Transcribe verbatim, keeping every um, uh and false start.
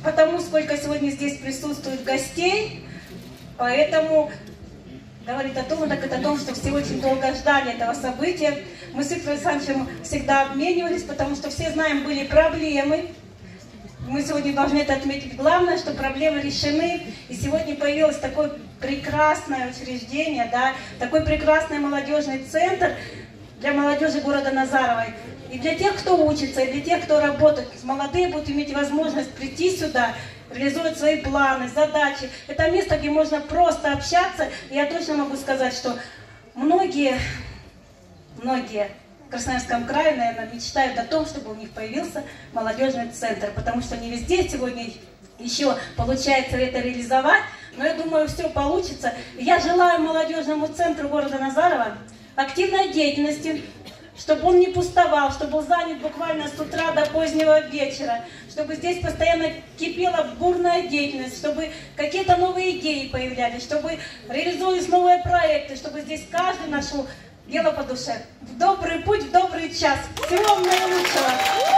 потому сколько сегодня здесь присутствует гостей, поэтому говорит о том, так это о том, что все очень долго ждали этого события. Мы с Виктором Александровичем всегда обменивались, потому что все знаем, были проблемы. Мы сегодня должны это отметить. Главное, что проблемы решены. И сегодня появилось такое прекрасное учреждение, да, такой прекрасный молодежный центр для молодежи города Назаровой. И для тех, кто учится, и для тех, кто работает, молодые будут иметь возможность прийти сюда, реализовать свои планы, задачи. Это место, где можно просто общаться. И я точно могу сказать, что многие, многие в Красноярском крае, наверное, мечтают о том, чтобы у них появился молодежный центр, потому что не везде сегодня еще получается это реализовать, но я думаю, все получится. Я желаю молодежному центру города Назарова активной деятельности, чтобы он не пустовал, чтобы был занят буквально с утра до позднего вечера, чтобы здесь постоянно кипела бурная деятельность, чтобы какие-то новые идеи появлялись, чтобы реализовывались новые проекты, чтобы здесь каждый нашел дело по душе. В добрый путь, в добрый час. Всего вам наилучшего.